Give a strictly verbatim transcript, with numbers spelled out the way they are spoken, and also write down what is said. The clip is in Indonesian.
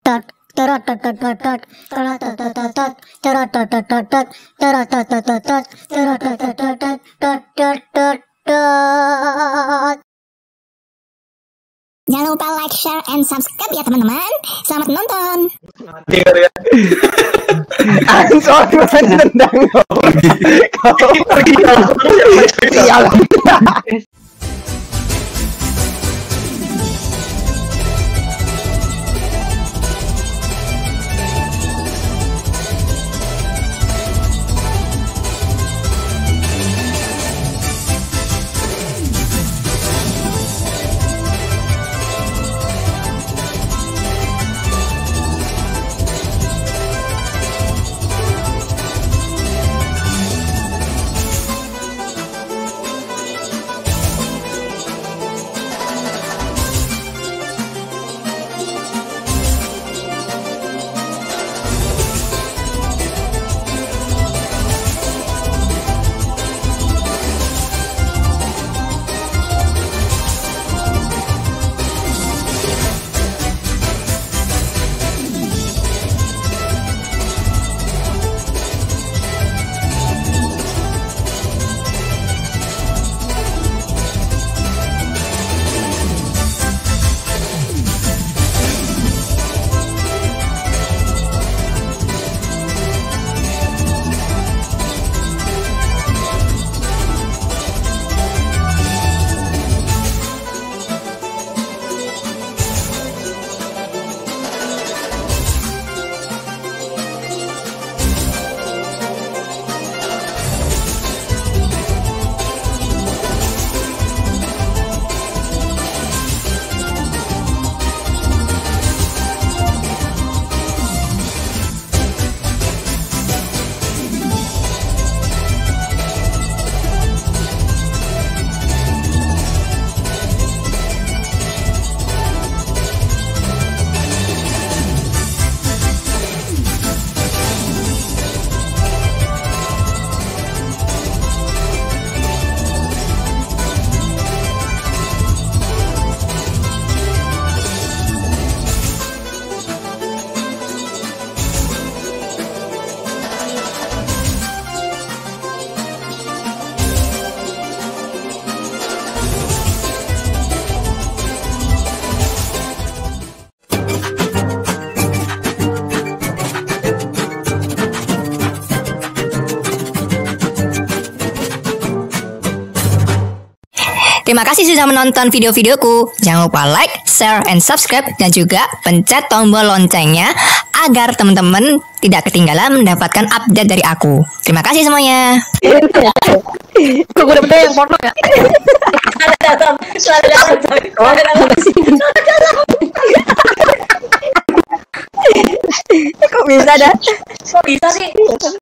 Jangan lupa like, share, and subscribe ya teman-teman. Selamat menonton. Soal tendang kau. Terima kasih sudah menonton video-videoku. Jangan lupa like, share, and subscribe, dan juga pencet tombol loncengnya agar teman-teman tidak ketinggalan mendapatkan update dari aku. Terima kasih semuanya. Kok gue dapetnya yang porno ya? Suara dalam, suara dalam, suara dalam, suara dalam. Kok bisa dah? Kok bisa sih?